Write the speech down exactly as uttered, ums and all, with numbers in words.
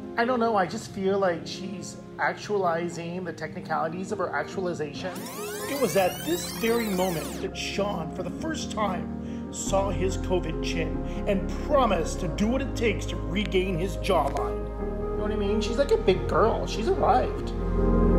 I don't know, I just feel like she's actualizing the technicalities of her actualization. It was at this very moment that Sean, for the first time, saw his COVID chin and promised to do what it takes to regain his jawline. You know what I mean? She's like a big girl. She's arrived.